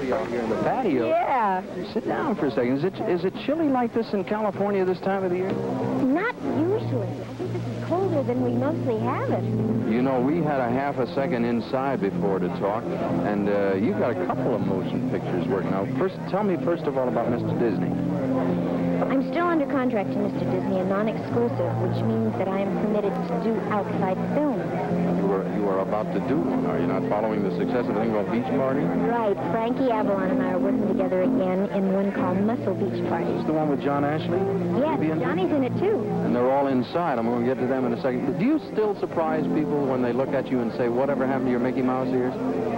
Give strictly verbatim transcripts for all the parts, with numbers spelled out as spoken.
chilly out here in the patio. Yeah. Sit down for a second. Is it, is it chilly like this in California this time of the year? Not usually. I think this is colder than we mostly have it. You know, we had a half a second inside before to talk, and uh, you've got a couple of motion pictures working. Now, first, tell me first of all about Mister Disney. I'm still under contract to Mister Disney, a non-exclusive, which means that I am permitted to do outside films. You are, you are about to do one. Are you not following the success of a thing called Beach Party? Right. Frankie Avalon and I are working together again in one called Muscle Beach Party. Is this the one with John Ashley? Yes, Johnny's in it, too. And they're all inside. I'm going to get to them in a second. Do you still surprise people when they look at you and say, whatever happened to your Mickey Mouse ears?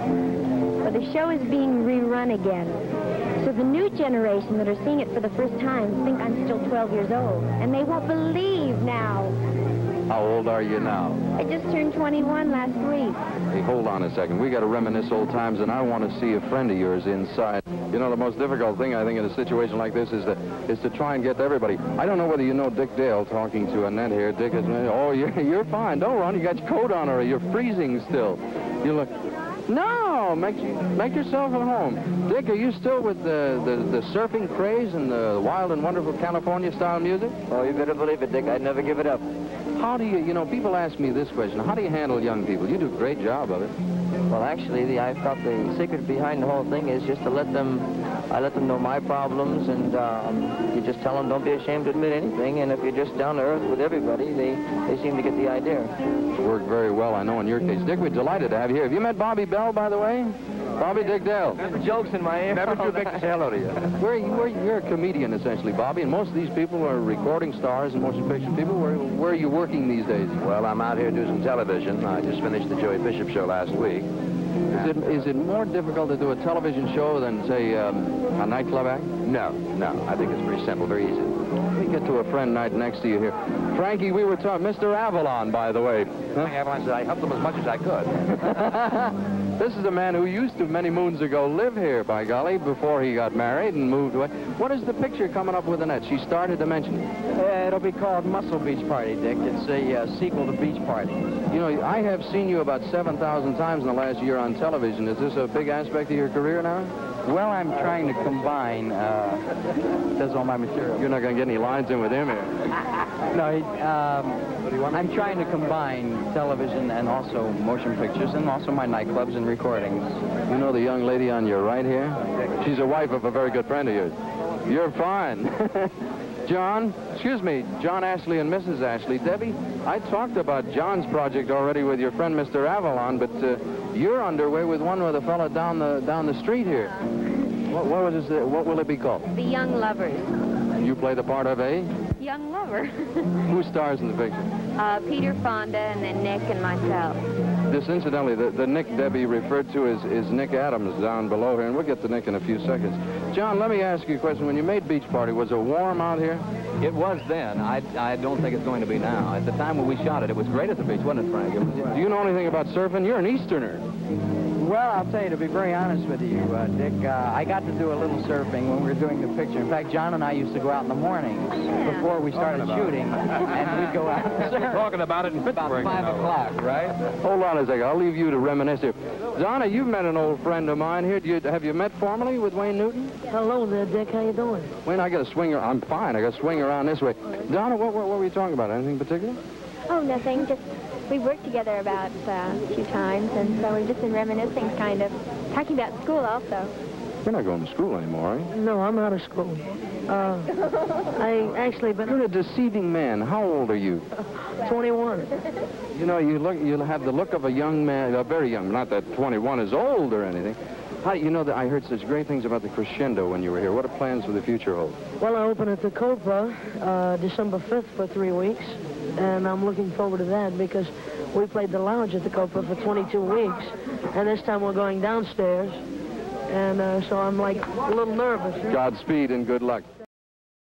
Well, the show is being rerun again. So the new generation that are seeing it for the first time think I'm still twelve years old. And they won't believe now. How old are you now? I just turned twenty-one last week. Hey, hold on a second. We got to reminisce old times, and I want to see a friend of yours inside. You know, the most difficult thing, I think, in a situation like this is to, is to try and get to everybody. I don't know whether you know Dick Dale talking to Annette here. Dick is, oh, you're, you're fine. Don't run. You got your coat on, or you're freezing still. You look... No, make, make yourself at home. Dick, are you still with the, the, the surfing craze and the wild and wonderful California-style music? Oh, you better believe it, Dick. I'd never give it up. How do you, you know, people ask me this question. How do you handle young people? You do a great job of it. Well, actually, the, I thought the secret behind the whole thing is just to let them, I let them know my problems, and um, you just tell them don't be ashamed to admit anything, and if you're just down to earth with everybody, they, they seem to get the idea. It worked very well, I know, in your case. Dick, we're delighted to have you here. Have you met Bobby Bell, by the way? Bobby Dick Dale. Never jokes in my ear. Never too big to say hello to you. We're, we're, you're a comedian, essentially, Bobby, and most of these people are recording stars and motion picture people. Where, where are you working these days? Well, I'm out here doing some television. I just finished the Joey Bishop show last week. Is it, is it more difficult to do a television show than, say, um, a nightclub act? No, no. I think it's pretty simple, very easy. Let me get to a friend right next to you here. Frankie, we were talking... Mister Avalon, by the way. Huh? Avalon said I helped them as much as I could. This is a man who used to, many moons ago, live here, by golly, before he got married and moved away. What is the picture coming up with Annette? She started to mention it. Uh, it'll be called Muscle Beach Party, Dick. It's a uh, sequel to Beach Party. You know, I have seen you about seven thousand times in the last year on television. Is this a big aspect of your career now? Well, I'm trying to combine, uh, does all my material. You're not going to get any lines in with him here. No, he, um, I'm trying to combine television and also motion pictures and also my nightclubs and recordings. You know the young lady on your right here? She's a wife of a very good friend of yours. You're fine. John, excuse me, John Ashley and Missus Ashley. Debbie, I talked about John's project already with your friend Mister Avalon, but uh, you're underway with one with a fella down the down the street here. What, what was this, uh, what will it be called? The Young Lovers. You play the part of a? Young lover. Who stars in the picture? Uh, Peter Fonda and then Nick and myself. This, incidentally, the, the Nick Debbie referred to is, is Nick Adams down below here, and we'll get to Nick in a few seconds. John, let me ask you a question. When you made Beach Party, was it warm out here? It was then. I, I don't think it's going to be now. At the time when we shot it, it was great at the beach, wasn't it, Frank? It was, uh, Do you know anything about surfing? You're an Easterner. Well, I'll tell you, to be very honest with you, uh, Dick, uh, I got to do a little surfing when we were doing the picture. In fact, John and I used to go out in the mornings before we started shooting, and we'd go out and surf. We're talking about it in Pittsburgh. About five o'clock, right? Hold on a second. I'll leave you to reminisce here. Donna, you've met an old friend of mine here. Do you, have you met formally with Wayne Newton? Hello there, Dick. How you doing? Wayne, I got to swing. I'm fine. I got to swing around this way. Donna, what, what, what were you talking about? Anything particular? Oh, nothing. Just we worked together about uh, a few times, and so we've just been reminiscing, kind of. Talking about school also. You're not going to school anymore, are you? No, I'm out of school. Uh, I actually been... You're a deceiving man. How old are you? twenty-one. You know, you look. You have the look of a young man, a very young. Not that twenty-one is old or anything. How, you know that I heard such great things about the Crescendo when you were here. What are plans for the future hold? Well, I open at the Copa uh, December fifth for three weeks, and I'm looking forward to that because we played the lounge at the Copa for twenty-two weeks, and this time we're going downstairs, and uh, so I'm like a little nervous. Godspeed and good luck.